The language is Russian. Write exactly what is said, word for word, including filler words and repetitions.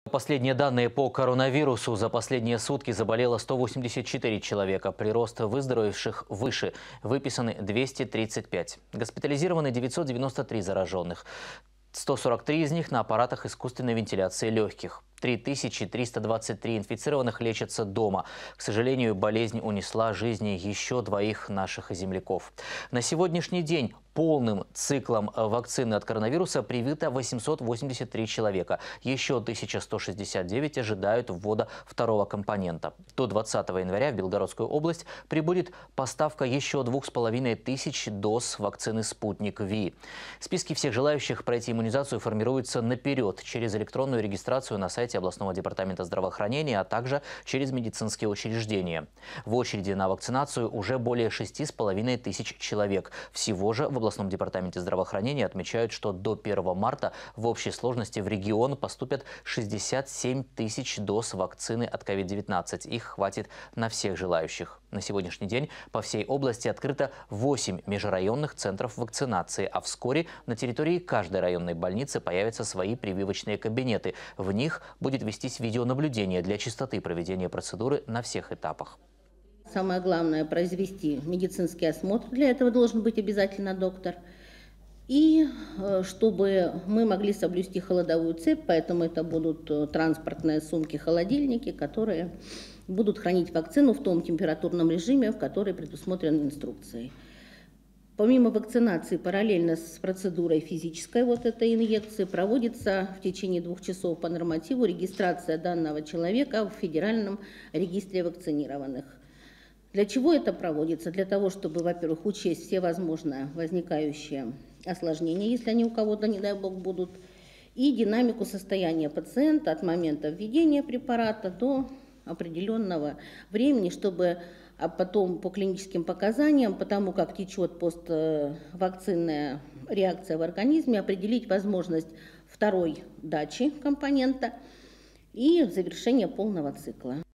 Последние данные по коронавирусу. За последние сутки заболело сто восемьдесят четыре человека. Прирост выздоровевших выше. Выписаны двести тридцать пять. Госпитализированы девятьсот девяносто три зараженных. сто сорок три из них на аппаратах искусственной вентиляции легких. три тысячи триста двадцать три инфицированных лечатся дома. К сожалению, болезнь унесла жизни еще двоих наших земляков. На сегодняшний день полным циклом вакцины от коронавируса привито восемьсот восемьдесят три человека. Еще тысяча сто шестьдесят девять ожидают ввода второго компонента. До двадцатого января в Белгородскую область прибудет поставка еще двух с половиной тысяч доз вакцины «Спутник Ви». Списки всех желающих пройти иммунизацию формируются наперед через электронную регистрацию на сайте областного департамента здравоохранения, а также через медицинские учреждения. В очереди на вакцинацию уже более шести с половиной тысяч человек. Всего же в областном департаменте здравоохранения отмечают, что до первого марта в общей сложности в регион поступят шестьдесят семь тысяч доз вакцины от ковид девятнадцать. Их хватит на всех желающих. На сегодняшний день по всей области открыто восемь межрайонных центров вакцинации, а вскоре на территории каждой районной больницы появятся свои прививочные кабинеты. В них будет вестись видеонаблюдение для чистоты проведения процедуры на всех этапах. Самое главное – произвести медицинский осмотр. Для этого должен быть обязательно доктор. И чтобы мы могли соблюсти холодовую цепь, поэтому это будут транспортные сумки-холодильники, которые будут хранить вакцину в том температурном режиме, в который предусмотрен инструкцией. Помимо вакцинации, параллельно с процедурой физической вот этой инъекции, проводится в течение двух часов по нормативу регистрация данного человека в Федеральном регистре вакцинированных. Для чего это проводится? Для того, чтобы, во-первых, учесть все возможные возникающие осложнения, если они у кого-то, не дай бог, будут, и динамику состояния пациента от момента введения препарата до определенного времени, чтобы а потом по клиническим показаниям, потому как течет поствакцинная реакция в организме, определить возможность второй дачи компонента и завершения полного цикла.